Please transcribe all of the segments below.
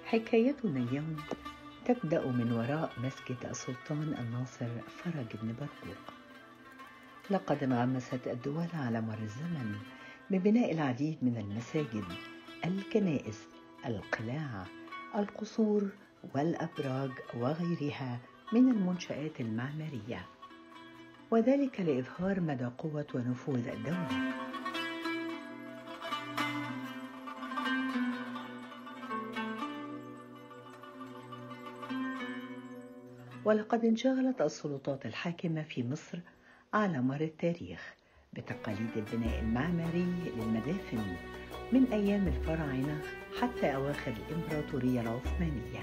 حكايتنا اليوم تبدأ من وراء مسجد السلطان الناصر فرج بن برقوق. لقد انغمست الدول على مر الزمن ببناء العديد من المساجد، الكنائس، القلاع، القصور والأبراج وغيرها من المنشآت المعمارية، وذلك لإظهار مدى قوة ونفوذ الدولة. ولقد انشغلت السلطات الحاكمة في مصر على مر التاريخ بتقاليد البناء المعماري للمدافن من أيام الفراعنة حتى أواخر الإمبراطورية العثمانية،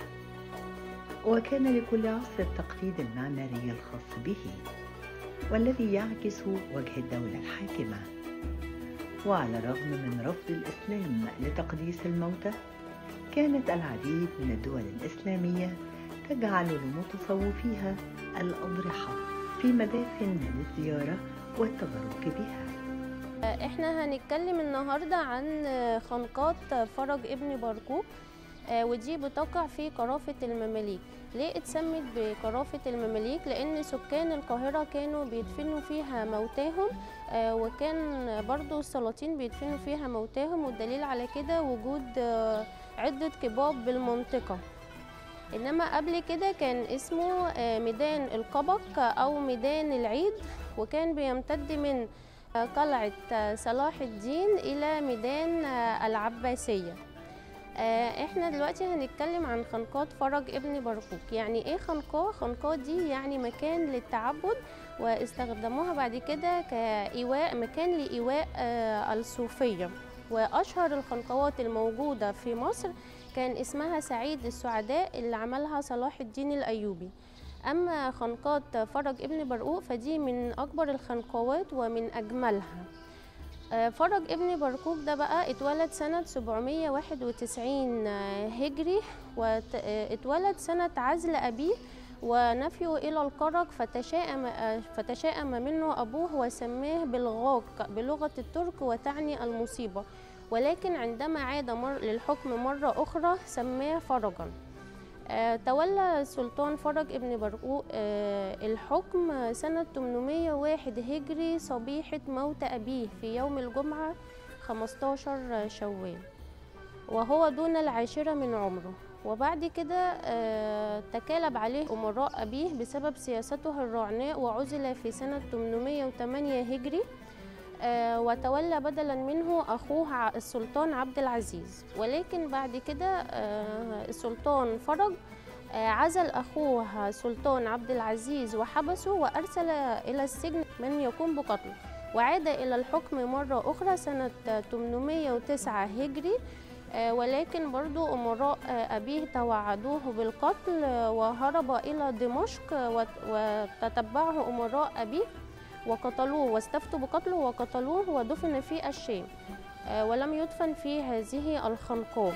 وكان لكل عصر التقليد المعماري الخاص به والذي يعكس وجه الدولة الحاكمة. وعلى الرغم من رفض الإسلام لتقديس الموتى، كانت العديد من الدول الإسلامية تجعل لمتصوفيها الأضرحة في مدافن للزيارة والتبرك بها. احنا هنتكلم النهاردة عن خنقات فرج ابن برقوق، ودي بتقع في قرافة المماليك. ليه اتسمت بقرافة المماليك؟ لأن سكان القاهرة كانوا بيدفنوا فيها موتاهم، وكان برضو السلاطين بيدفنوا فيها موتاهم، والدليل على كده وجود عدة قباب بالمنطقة. إنما قبل كده كان اسمه ميدان القبق أو ميدان العيد، وكان بيمتد من قلعة صلاح الدين إلى ميدان العباسية. احنا دلوقتي هنتكلم عن خنقات فرج ابن برقوق. يعني ايه خنقاه؟ خنقاه دي يعني مكان للتعبد، واستخدموها بعد كده كإيواء، مكان لإيواء الصوفية. وأشهر الخنقوات الموجودة في مصر كان اسمها سعيد السعداء اللي عملها صلاح الدين الأيوبي. أما خنقات فرج ابن برقوق فدي من أكبر الخنقوات ومن أجملها. فرج ابن برقوق ده بقى اتولد سنة 791 هجري، واتولد سنة عزل أبيه ونفيه إلى القرق، فتشائم منه أبوه وسماه بالغاق بلغة الترك وتعني المصيبة، ولكن عندما عاد للحكم مرة أخرى سماه فرجا. تولى السلطان فرج ابن برقوق الحكم سنة 801 هجري صبيحة موت أبيه في يوم الجمعة 15 شوال، وهو دون العاشرة من عمره. وبعد كده تكالب عليه أمراء أبيه بسبب سياسته الرعناء، وعزل في سنة 808 هجري، وتولى بدلا منه أخوه السلطان عبد العزيز. ولكن بعد كده السلطان فرج عزل أخوه سلطان عبد العزيز وحبسه، وأرسل إلى السجن من يقوم بقتله، وعاد إلى الحكم مرة أخرى سنة 809 هجري. ولكن برضو أمراء أبيه توعدوه بالقتل، وهرب إلى دمشق، وتتبعه أمراء أبيه وقتلوه، واستفتوا بقتله وقتلوه، ودفن في الشام، ولم يدفن في هذه الخنقات.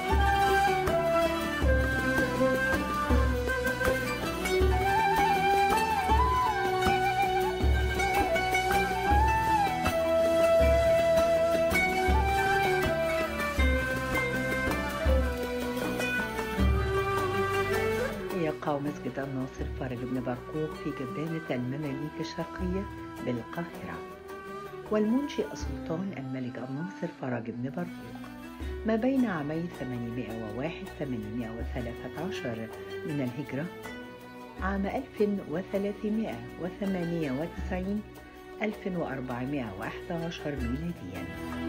يقع مسجد الناصر فرج بن برقوق في جبانة المماليك الشرقية بالقاهرة، والمنشئ السلطان الملك الناصر فرج بن برقوق ما بين عامي 801-813 من الهجرة، عام 1398-1411 ميلادياً.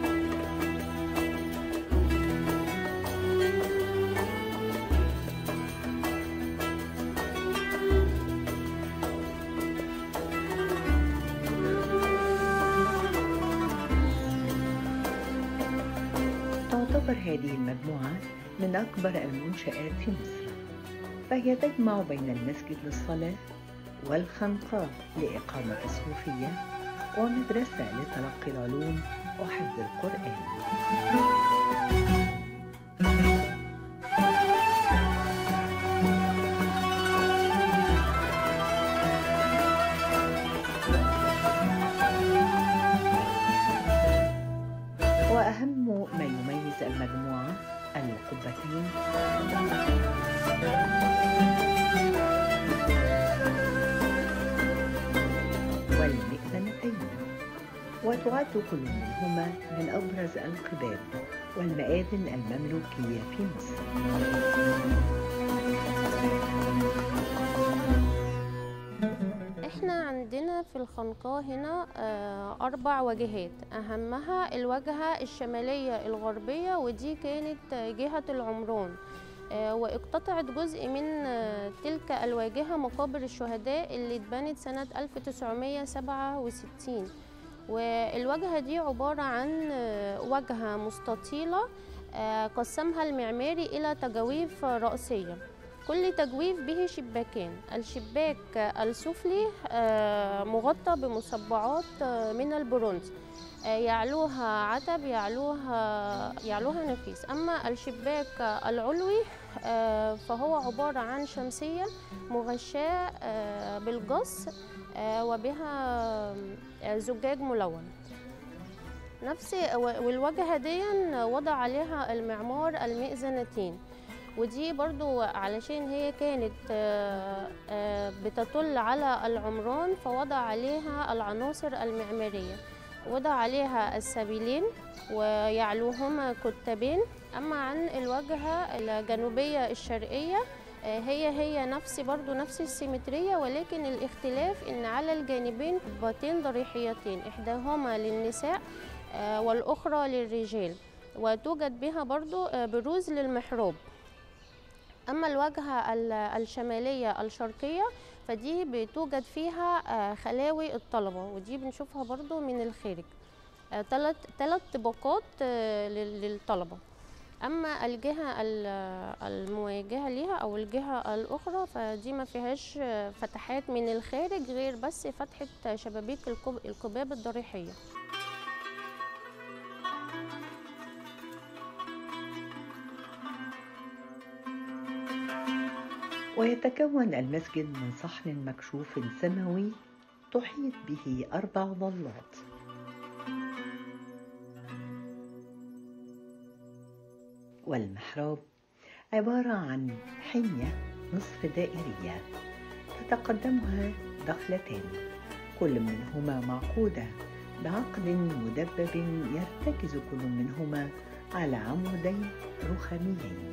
تعتبر هذه المجموعة من أكبر المنشآت في مصر، فهي تجمع بين المسجد للصلاة والخنقاء لإقامة الصوفية ومدرسة لتلقي العلوم وحفظ القرآن. وأهم ما يميز المجموعة القبتين والمئذنتين، وتعد كل منهما من أبرز القباب والمآذن المملوكية في مصر. احنا عندنا في الخنقاء هنا 4 واجهات، أهمها الواجهة الشمالية الغربية، ودي كانت جهة العمران، واقتطعت جزء من تلك الواجهة مقابر الشهداء اللي اتبنت سنة 1967. والواجهة دي عبارة عن واجهة مستطيلة قسمها المعماري إلى تجاويف رأسية، كل تجويف به شباكين. الشباك السفلي مغطى بمصبعات من البرونز، يعلوها عتب، يعلوها نفيس. أما الشباك العلوي فهو عبارة عن شمسية مغشاة بالجص وبها زجاج ملون. والواجهة دي وضع عليها المعمار المئذنتين، ودي برضو علشان هي كانت بتطل على العمران فوضع عليها العناصر المعمارية، وضع عليها السبيلين ويعلوهما كتابين. أما عن الواجهة الجنوبية الشرقية هي برضو نفس السيمترية، ولكن الاختلاف إن على الجانبين قبتين ضريحيتين، إحداهما للنساء والأخرى للرجال، وتوجد بها برضو بروز للمحراب. أما الواجهة الشمالية الشرقية فدي بتوجد فيها خلاوي الطلبة، ودي بنشوفها برضو من الخارج، 3 طبقات للطلبة. أما الجهة المواجهة ليها أو الجهة الأخرى فدي ما فيهاش فتحات من الخارج غير بس فتحة شبابيك القباب الضريحية. ويتكون المسجد من صحن مكشوف سماوي تحيط به 4 ضلات. والمحراب عبارة عن حنية نصف دائرية تتقدمها دخلتان، كل منهما معقودة بعقد مدبب يرتكز كل منهما على عمودين رخاميين.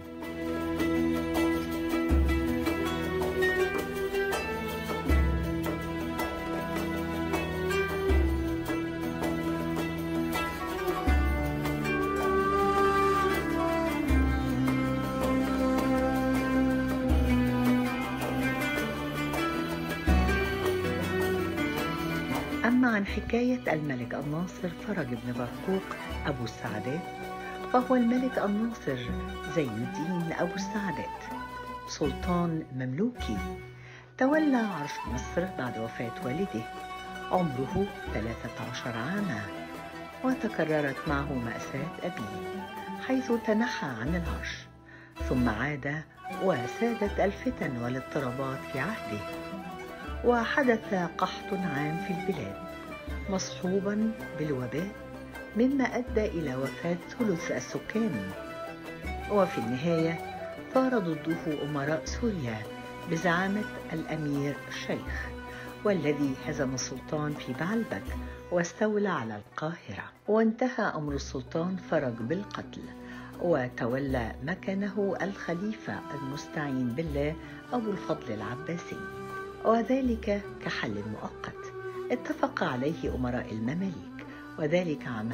أما عن حكاية الملك الناصر فرج بن برقوق أبو السعدات، فهو الملك الناصر زين الدين أبو السعدات، سلطان مملوكي تولى عرش مصر بعد وفاة والده، عمره 13 عاما، وتكررت معه مأساة أبيه حيث تنحى عن العرش، ثم عاد وسادت الفتن والاضطرابات في عهده، وحدث قحط عام في البلاد مصحوبا بالوباء مما أدى إلى وفاة ثلث السكان. وفي النهاية ثار ضده أمراء سوريا بزعامة الأمير الشيخ، والذي هزم السلطان في بعلبك واستولى على القاهرة، وانتهى أمر السلطان فرج بالقتل، وتولى مكانه الخليفة المستعين بالله أبو الفضل العباسي، وذلك كحل مؤقت اتفق عليه أمراء المماليك، وذلك عام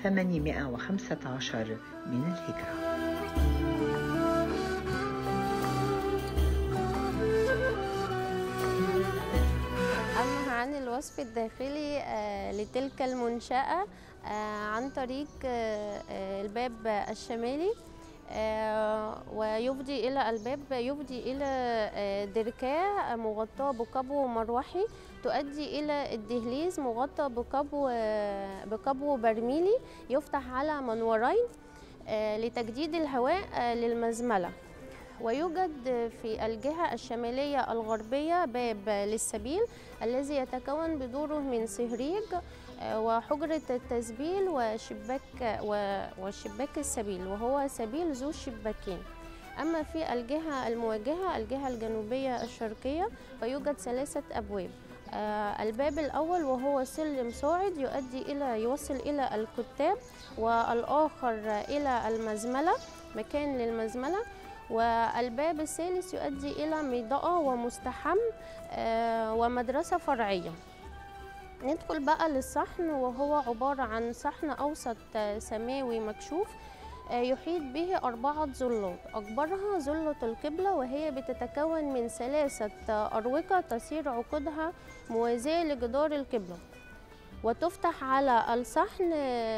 815 من الهجرة. أما عن الوصف الداخلي لتلك المنشأة عن طريق الباب الشمالي، ويفضي إلى الباب يفضي إلى دركاه مغطاة بقبو مروحي تؤدي إلى الدهليز مغطى بقبو برميلي يفتح على منورين لتجديد الهواء للمزملة. ويوجد في الجهة الشمالية الغربية باب للسبيل الذي يتكون بدوره من سهريج وحجرة التسبيل والشباك السبيل، وهو سبيل ذو شباكين. أما في الجهة المواجهة الجهة الجنوبية الشرقية فيوجد 3 أبواب. الباب الأول وهو سلم صاعد يوصل إلى الكتاب، والآخر إلى المزملة، مكان للمزملة، والباب الثالث يؤدي إلى ميضأة ومستحم ومدرسة فرعية. ندخل بقى للصحن، وهو عبارة عن صحن أوسط سماوي مكشوف يحيط به 4 ظلات، أكبرها ظلة القبلة، وهي بتتكون من 3 أروقة تسير عقودها موازية لجدار القبلة، وتفتح على الصحن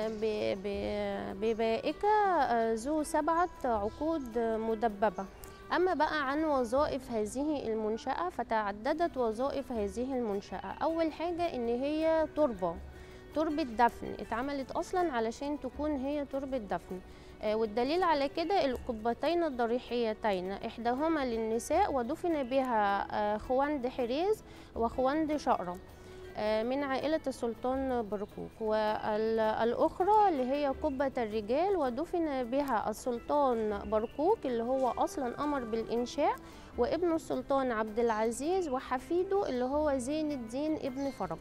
ببائكة ذو 7 عقود مدببة. أما بقى عن وظائف هذه المنشأة فتعددت وظائف هذه المنشأة. أول حاجة إن هي تربة دفن، اتعملت أصلا علشان تكون هي تربة دفن، والدليل على كده القبتين الضريحيتين، إحداهما للنساء ودفن بها خوند حريز وخوند شقرة من عائلة السلطان برقوق، والأخرى اللي هي قبة الرجال ودفن بها السلطان برقوق اللي هو أصلا أمر بالإنشاء، وابن السلطان عبد العزيز وحفيده اللي هو زين الدين ابن فرج.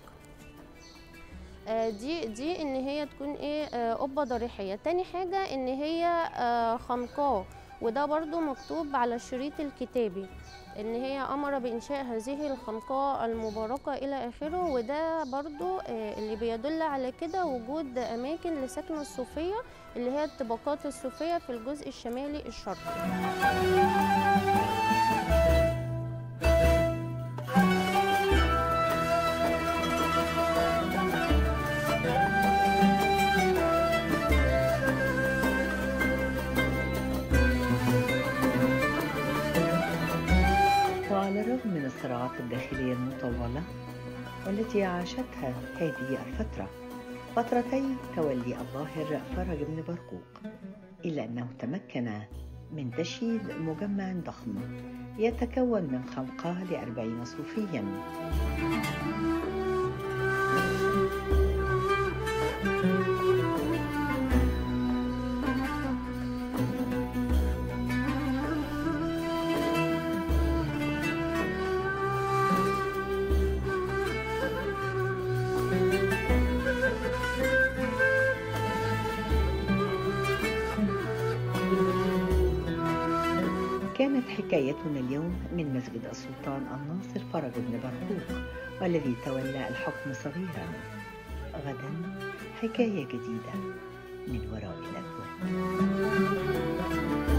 دي ان هي تكون ايه قبة ضريحية. تاني حاجة ان هي خنقاء، وده برضو مكتوب على الشريط الكتابي ان هي امر بانشاء هذه الخنقاء المباركة الى اخره، وده برضو اللي بيدل على كده وجود اماكن لسكن الصوفية اللي هي الطبقات الصوفية في الجزء الشمالي الشرقي. وعلى الرغم من الصراعات الداخلية المطولة والتي عاشتها هذه الفترة، فترتي تولي الظاهر فرج بن برقوق، إلا أنه تمكن من تشييد مجمع ضخم يتكون من خنقاء ل40 صوفياً. كانت حكايتنا اليوم من مسجد السلطان الناصر فرج بن برقوق والذي تولى الحكم صغيرا. غدا حكاية جديدة من وراء الأبواب.